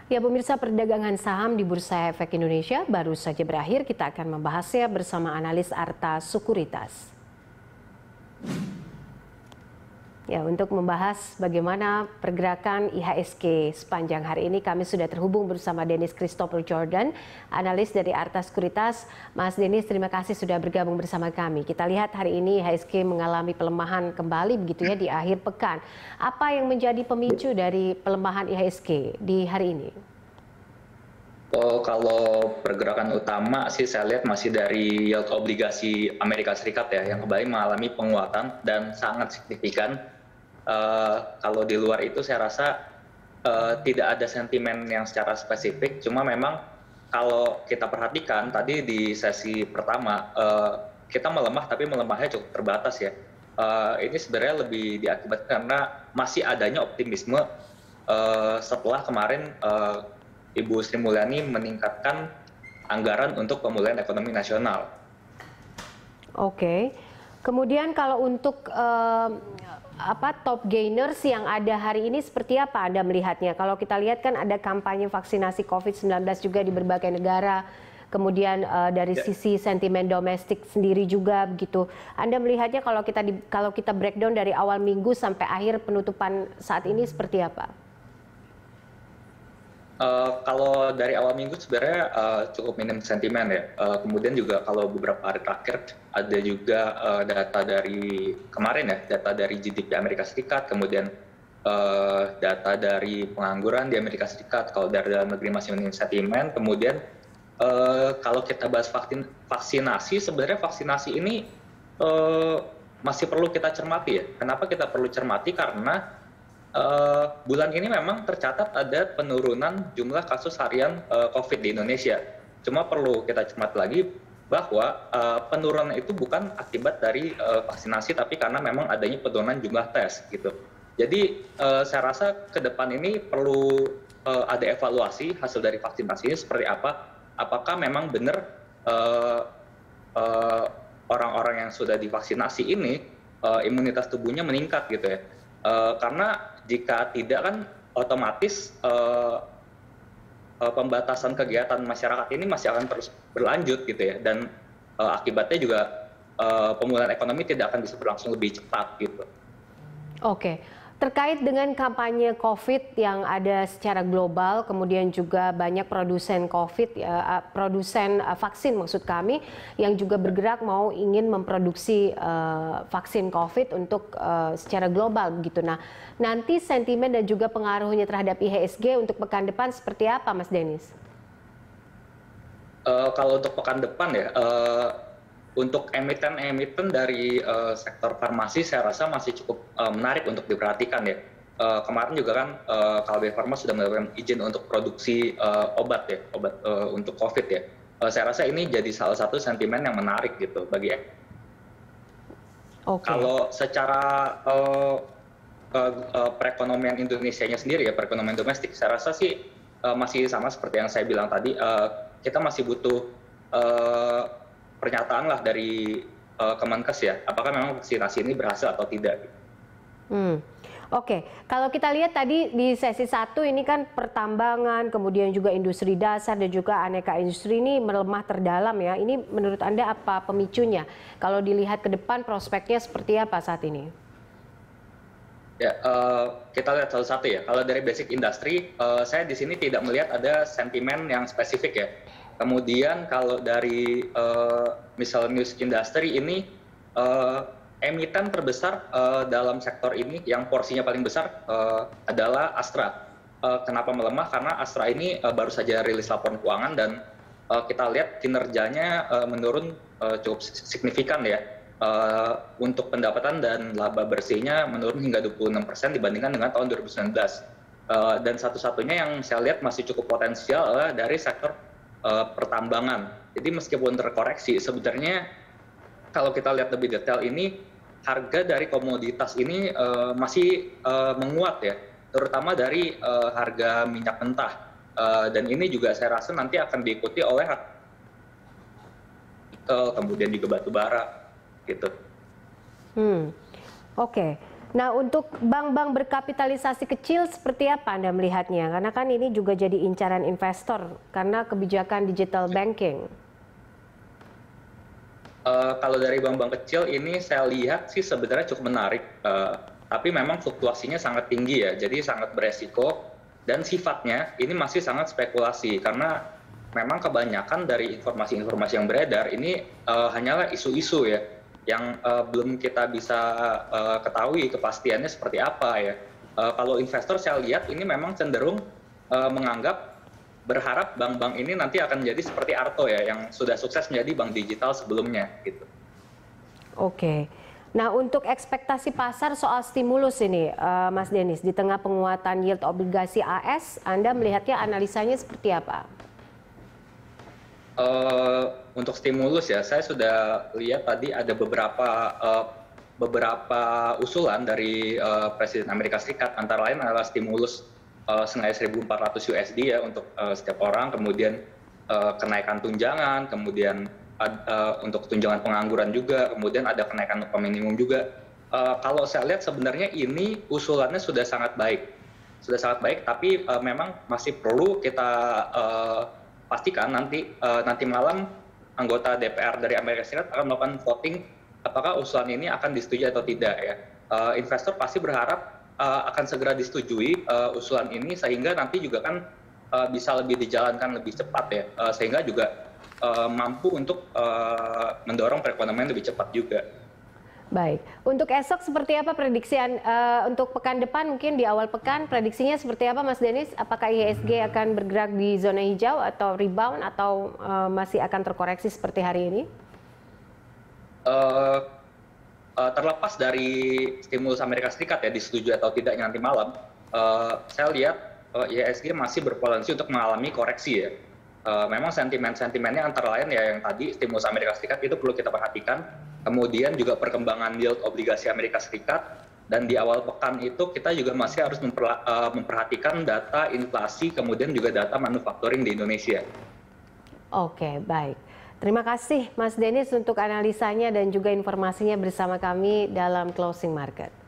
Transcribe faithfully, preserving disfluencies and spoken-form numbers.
Ya, pemirsa, perdagangan saham di Bursa Efek Indonesia baru saja berakhir. Kita akan membahasnya bersama analis Arta Sekuritas. Ya, untuk membahas bagaimana pergerakan I H S G sepanjang hari ini, kami sudah terhubung bersama Dennis Christopher Jordan, analis dari Arta Sekuritas. Mas Dennis, terima kasih sudah bergabung bersama kami. Kita lihat hari ini I H S G mengalami pelemahan kembali begitu ya di akhir pekan. Apa yang menjadi pemicu dari pelemahan I H S G di hari ini? Oh, kalau pergerakan utama sih saya lihat masih dari yield obligasi Amerika Serikat ya, yang kembali mengalami penguatan dan sangat signifikan. Uh, kalau di luar itu saya rasa uh, tidak ada sentimen yang secara spesifik, cuma memang kalau kita perhatikan tadi di sesi pertama uh, kita melemah, tapi melemahnya cukup terbatas ya. Uh, ini sebenarnya lebih diakibatkan karena masih adanya optimisme uh, setelah kemarin uh, Ibu Sri Mulyani meningkatkan anggaran untuk pemulihan ekonomi nasional. Oke, kemudian kalau untuk uh, apa top gainers yang ada hari ini seperti apa Anda melihatnya? Kalau kita lihat kan ada kampanye vaksinasi COVID sembilan belas juga di berbagai negara, kemudian uh, dari ya. sisi sentimen domestik sendiri juga begitu. Anda melihatnya kalau kita di, kalau kita breakdown dari awal minggu sampai akhir penutupan saat ini seperti apa? Uh, kalau dari awal minggu sebenarnya uh, cukup minim sentimen ya. Uh, kemudian juga kalau beberapa hari terakhir ada juga uh, data dari kemarin ya, data dari G D P Amerika Serikat, kemudian uh, data dari pengangguran di Amerika Serikat. Kalau dari dalam negeri masih minim sentimen. Kemudian uh, kalau kita bahas vaksin, vaksinasi, sebenarnya vaksinasi ini uh, masih perlu kita cermati ya. Kenapa kita perlu cermati? Karena Uh, bulan ini memang tercatat ada penurunan jumlah kasus harian uh, COVID di Indonesia. Cuma perlu kita cermati lagi bahwa uh, penurunan itu bukan akibat dari uh, vaksinasi, tapi karena memang adanya penurunan jumlah tes gitu. Jadi uh, saya rasa ke depan ini perlu uh, ada evaluasi hasil dari vaksinasi ini seperti apa. Apakah memang benar uh, uh, orang-orang yang sudah divaksinasi ini uh, imunitas tubuhnya meningkat gitu ya. Uh, karena jika tidak kan otomatis uh, uh, pembatasan kegiatan masyarakat ini masih akan terus berlanjut gitu ya, dan uh, akibatnya juga uh, pemulihan ekonomi tidak akan bisa berlangsung lebih cepat gitu. Oke. Terkait dengan kampanye COVID yang ada secara global, kemudian juga banyak produsen COVID, ya, produsen vaksin maksud kami, yang juga bergerak mau ingin memproduksi uh, vaksin COVID untuk uh, secara global begitu. Nah, nanti sentimen dan juga pengaruhnya terhadap I H S G untuk pekan depan seperti apa, Mas Dennis? Uh, kalau untuk pekan depan ya, uh, untuk emiten-emiten dari uh, sektor farmasi saya rasa masih cukup uh, menarik untuk diperhatikan ya. Uh, kemarin juga kan uh, Kalbe Farma sudah mendapatkan izin untuk produksi uh, obat ya, obat uh, untuk COVID ya. Uh, saya rasa ini jadi salah satu sentimen yang menarik gitu bagi. Okay. Kalau secara uh, uh, uh, perekonomian Indonesianya sendiri ya, perekonomian domestik, saya rasa sih uh, masih sama seperti yang saya bilang tadi. Uh, kita masih butuh uh, pernyataan lah dari uh, Kemenkes ya, apakah memang vaksinasi ini berhasil atau tidak. Hmm. Oke, okay. Kalau kita lihat tadi di sesi satu ini kan pertambangan, kemudian juga industri dasar dan juga aneka industri ini melemah terdalam ya. Ini menurut Anda apa pemicunya? Kalau dilihat ke depan prospeknya seperti apa saat ini? Ya, uh, kita lihat satu-satu ya. Kalau dari basic industry, uh, saya di sini tidak melihat ada sentimen yang spesifik ya. Kemudian kalau dari uh, miscellaneous industry ini, uh, emiten terbesar uh, dalam sektor ini yang porsinya paling besar uh, adalah Astra. Uh, kenapa melemah? Karena Astra ini uh, baru saja rilis laporan keuangan dan uh, kita lihat kinerjanya uh, menurun uh, cukup signifikan ya. Uh, untuk pendapatan dan laba bersihnya menurun hingga dua puluh enam persen dibandingkan dengan tahun dua ribu sembilan belas. Uh, dan satu-satunya yang saya lihat masih cukup potensial adalah dari sektor Uh, pertambangan. Jadi meskipun terkoreksi, sebenarnya kalau kita lihat lebih detail ini, harga dari komoditas ini uh, masih uh, menguat ya, terutama dari uh, harga minyak mentah. Uh, dan ini juga saya rasa nanti akan diikuti oleh uh, kemudian juga batu bara, gitu. Hmm, oke. Okay. Nah, untuk bank-bank berkapitalisasi kecil seperti apa Anda melihatnya? Karena kan ini juga jadi incaran investor karena kebijakan digital banking. Uh, kalau dari bank-bank kecil ini saya lihat sih sebenarnya cukup menarik, uh, tapi memang fluktuasinya sangat tinggi ya, jadi sangat beresiko dan sifatnya ini masih sangat spekulasi karena memang kebanyakan dari informasi-informasi yang beredar ini uh, hanyalah isu-isu ya, yang uh, belum kita bisa uh, ketahui kepastiannya seperti apa ya. Uh, kalau investor saya lihat ini memang cenderung uh, menganggap berharap bank-bank ini nanti akan menjadi seperti Arto ya, yang sudah sukses menjadi bank digital sebelumnya gitu. Oke. Nah, untuk ekspektasi pasar soal stimulus ini, uh, Mas Denis, di tengah penguatan yield obligasi A S, Anda melihatnya analisanya seperti apa? Uh, untuk stimulus ya, saya sudah lihat tadi ada beberapa uh, beberapa usulan dari uh, Presiden Amerika Serikat, antara lain adalah stimulus uh, senilai seribu empat ratus U S D ya untuk uh, setiap orang, kemudian uh, kenaikan tunjangan, kemudian uh, untuk tunjangan pengangguran juga, kemudian ada kenaikan upah minimum juga. Uh, kalau saya lihat sebenarnya ini usulannya sudah sangat baik, sudah sangat baik, tapi uh, memang masih perlu kita uh, pastikan nanti uh, nanti malam anggota D P R dari Amerika Serikat akan melakukan voting apakah usulan ini akan disetujui atau tidak ya. Uh, investor pasti berharap uh, akan segera disetujui uh, usulan ini sehingga nanti juga kan uh, bisa lebih dijalankan lebih cepat ya, uh, sehingga juga uh, mampu untuk uh, mendorong perekonomian lebih cepat juga. Baik, untuk esok seperti apa prediksi uh, untuk pekan depan, mungkin di awal pekan prediksinya seperti apa Mas Denis? Apakah I H S G akan bergerak di zona hijau atau rebound atau uh, masih akan terkoreksi seperti hari ini? Uh, uh, terlepas dari stimulus Amerika Serikat ya disetujui atau tidaknya nanti malam, uh, saya lihat uh, I H S G masih berpotensi untuk mengalami koreksi ya. Uh, memang sentimen-sentimennya antara lain ya yang tadi stimulus Amerika Serikat itu perlu kita perhatikan. Kemudian juga perkembangan yield obligasi Amerika Serikat, dan di awal pekan itu kita juga masih harus memperhatikan data inflasi, kemudian juga data manufacturing di Indonesia. Oke, baik. Terima kasih Mas Denis untuk analisanya dan juga informasinya bersama kami dalam Closing Market.